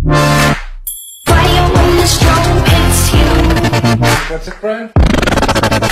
Fire when the storm hits you. What's it, Brian?